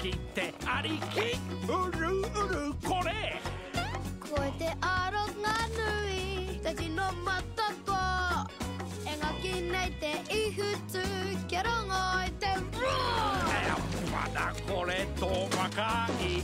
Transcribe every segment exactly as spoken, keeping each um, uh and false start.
きてありきうるうるこれこえてあろがぬいたちのまたと描きないていふつキャラがいてるまだこれと若い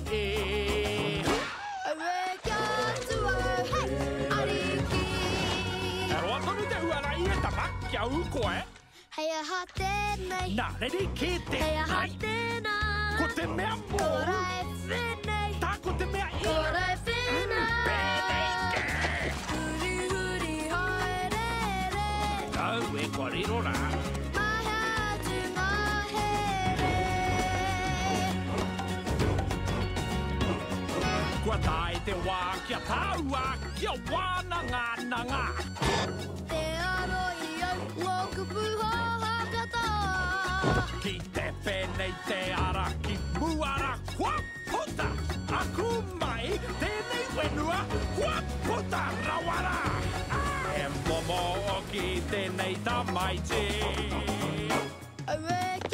上キャッツはありき Ruoto nyt yöllä ilta mäkkiä ukoe. Heja hateenei Näredi kiitti. Heja hateenei Kuten meidän muu. Korai finei Tää kuten meidän ilma. Korai finei Peneikä. Huri huri hoirere Täu ei korirona. Mä hääty mä here Kua taite waakia tauakia wanangananga. Te aroi jo ngokupu hakata Kiite peneite araki muara kuaputa. Akumai tenei wenua kuaputa rawara. En momo o kiite neitä maitsi. Awake